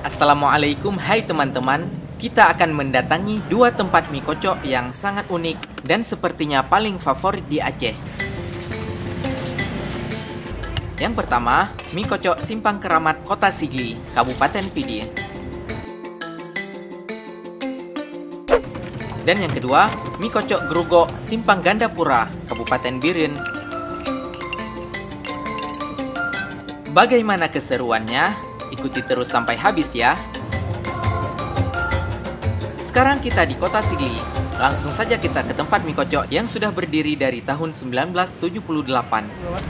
Assalamualaikum, hai teman-teman. Kita akan mendatangi dua tempat mie kocok yang sangat unik dan sepertinya paling favorit di Aceh. Yang pertama, mie kocok Simpang Keramat Kota Sigli, Kabupaten Pidi. Dan yang kedua, mie kocok Gerugo Simpang Gandapura, Kabupaten Biren. Bagaimana keseruannya? Ikuti terus sampai habis ya. Sekarang kita di Kota Sigli. Langsung saja kita ke tempat mie kocok yang sudah berdiri dari tahun 1978.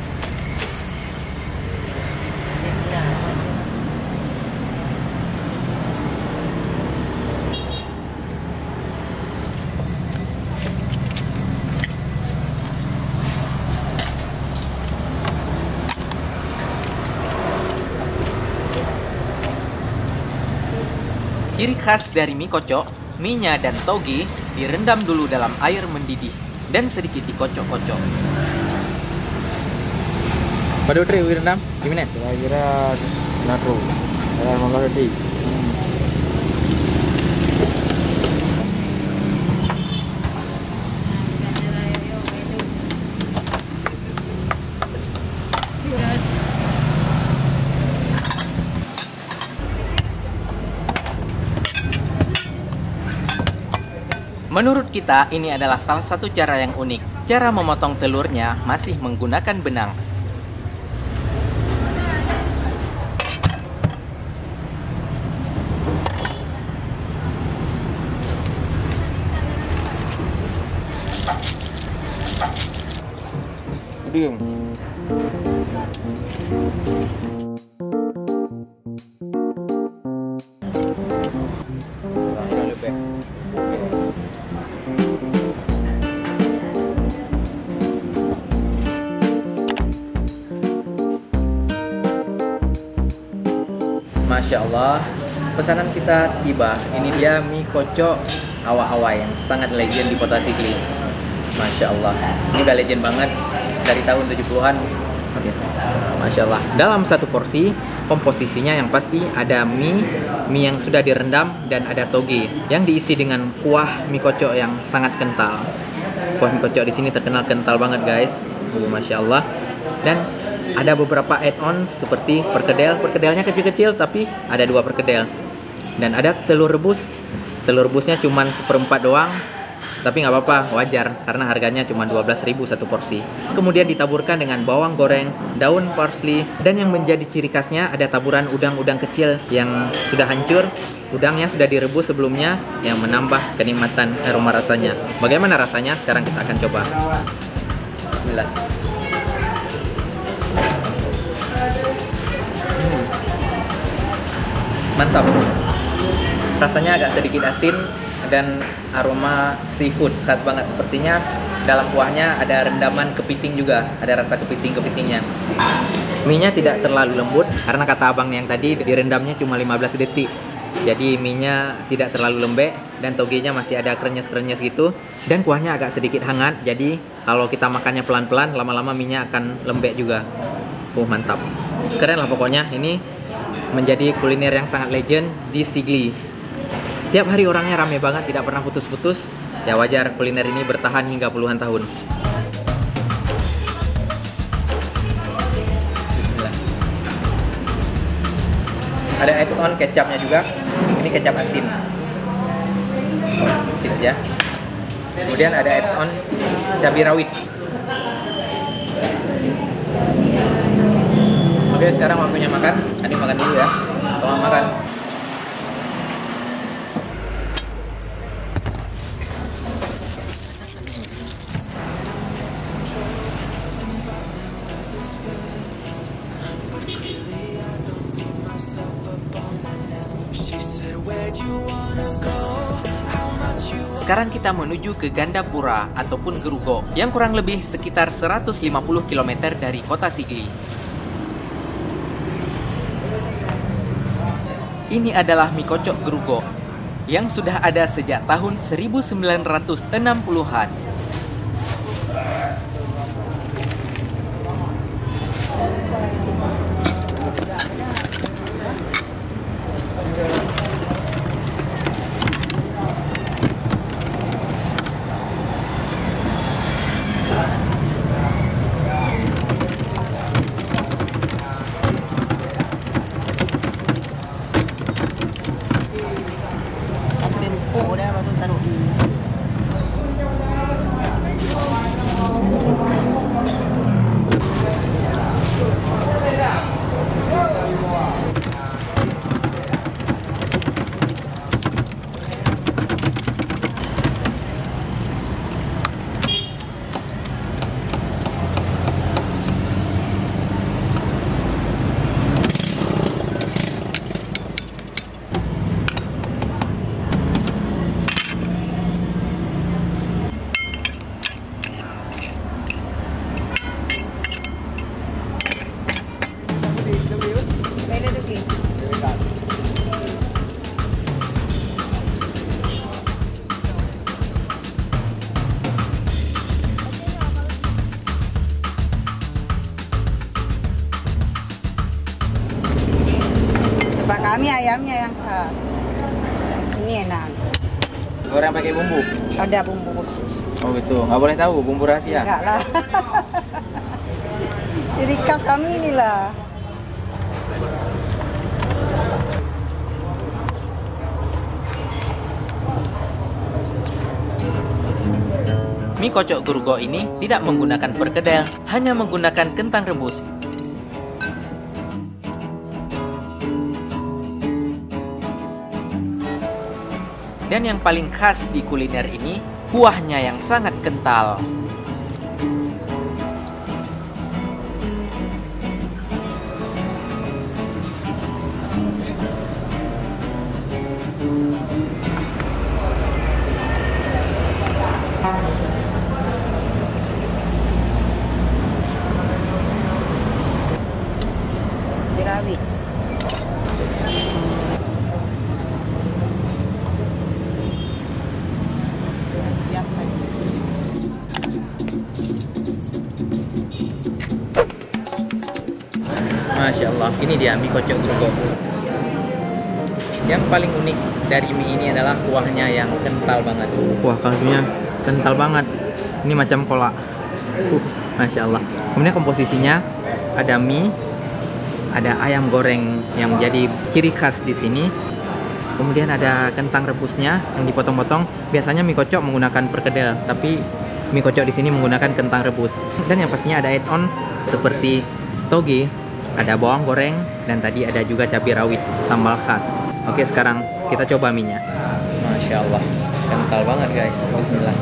Ciri khas dari mie kocok, mie-nya dan toge direndam dulu dalam air mendidih dan sedikit dikocok-kocok. Pada utri rendam, gimana? Kira-kira nato. Kalau mau ngerti. Menurut kita, ini adalah salah satu cara yang unik. Cara memotong telurnya masih menggunakan benang. Uding. Masya Allah, pesanan kita tiba. Ini dia mie kocok hawa-hawa yang sangat legend di Kota Sigli. Masya Allah, ini udah legend banget dari tahun 70-an. Masya Allah. Dalam satu porsi, komposisinya yang pasti ada mie yang sudah direndam dan ada toge yang diisi dengan kuah mie kocok yang sangat kental. Kuah mie kocok di sini terkenal kental banget guys. Masya Allah. Dan ada beberapa add-ons seperti perkedel. Perkedelnya kecil-kecil tapi ada 2 perkedel. Dan ada telur rebus. Telur rebusnya cuma 1/4 doang. Tapi nggak apa-apa, wajar karena harganya cuma 12.000 satu porsi. Kemudian ditaburkan dengan bawang goreng, daun parsley, dan yang menjadi ciri khasnya ada taburan udang-udang kecil yang sudah hancur. Udangnya sudah direbus sebelumnya yang menambah kenikmatan aroma rasanya. Bagaimana rasanya? Sekarang kita akan coba. Bismillah. Mantap. Rasanya agak sedikit asin dan aroma seafood khas banget. Sepertinya dalam kuahnya ada rendaman kepiting juga, ada rasa kepiting-kepitingnya. Mie-nya tidak terlalu lembut karena kata abang yang tadi direndamnya cuma 15 detik. Jadi mie-nya tidak terlalu lembek dan togenya masih ada krenyes-krenyes gitu. Dan kuahnya agak sedikit hangat. Jadi kalau kita makannya pelan-pelan, lama-lama mie-nya akan lembek juga. Mantap. Keren lah pokoknya. Ini menjadi kuliner yang sangat legend di Sigli. Tiap hari orangnya rame banget, tidak pernah putus-putus. Ya wajar kuliner ini bertahan hingga puluhan tahun. Bismillah. Ada add-on kecapnya juga. Ini kecap asin. Sedikit aja. Kemudian ada add-on cabai rawit. Oke, sekarang waktunya makan. Ani makan dulu ya. Selamat makan. Sekarang kita menuju ke Gandapura ataupun Gerugo yang kurang lebih sekitar 150 km dari Kota Sigli. Ini adalah mie kocok Gerugo yang sudah ada sejak tahun 1960-an. Tempat kami ayamnya yang khas. Ini enak. Goreng pakai bumbu. Ada bumbu khusus. Oh gitu. Nggak boleh tahu bumbu rahasia. Enggak lah. Jadi khas kami inilah. Mie kocok Grugok ini tidak menggunakan perkedel, hanya menggunakan kentang rebus. Dan yang paling khas di kuliner ini, kuahnya yang sangat kental. Dirawi. Masya Allah, ini dia mie kocok Grugok. Yang paling unik dari mie ini adalah kuahnya yang kental banget. Wah, kaldunya kental banget. Ini macam kolak. Masya Allah. Kemudian komposisinya ada mie, ada ayam goreng yang menjadi ciri khas di sini. Kemudian ada kentang rebusnya yang dipotong-potong. Biasanya mie kocok menggunakan perkedel, tapi mie kocok di sini menggunakan kentang rebus. Dan yang pastinya ada add-ons seperti toge, ada bawang goreng, dan tadi ada juga cabai rawit, sambal khas. Oke, sekarang kita coba mie-nya. Masya Allah, kental banget guys. Bismillah.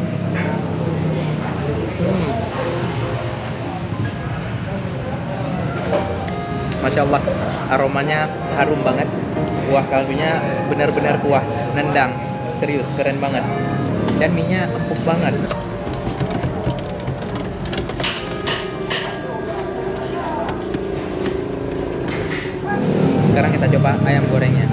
Masya Allah, aromanya harum banget. Kuah kaldunya benar-benar kuah, nendang. Serius, keren banget. Dan mie-nya empuk banget. Sekarang kita coba ayam gorengnya.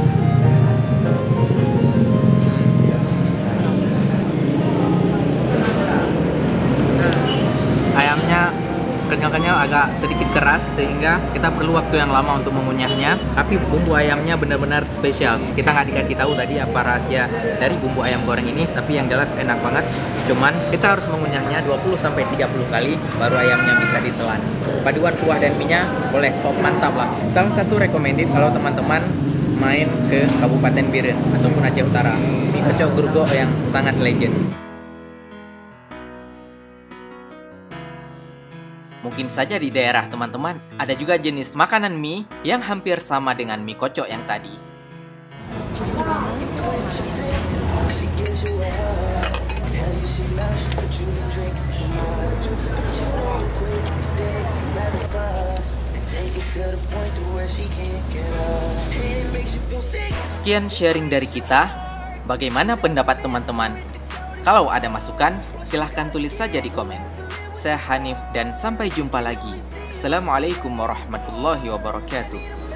Ayamnya kenyal-kenyal, agak sedikit keras sehingga kita perlu waktu yang lama untuk mengunyahnya. Tapi bumbu ayamnya benar-benar spesial. Kita nggak dikasih tahu tadi apa rahasia dari bumbu ayam goreng ini, tapi yang jelas enak banget. Cuman kita harus mengunyahnya 20-30 kali baru ayamnya bisa ditelan. Paduan kuah dan mie-nya boleh top, mantap lah. Salah satu recommended kalau teman-teman main ke Kabupaten Biren ataupun Aceh Utara, mie kocok Grugok yang sangat legend. Mungkin saja di daerah teman-teman ada juga jenis makanan mie yang hampir sama dengan mie kocok yang tadi. Sekian sharing dari kita. Bagaimana pendapat teman-teman? Kalau ada masukan, silahkan tulis saja di komen. Saya Hanif dan sampai jumpa lagi. Assalamualaikum warahmatullahi wabarakatuh.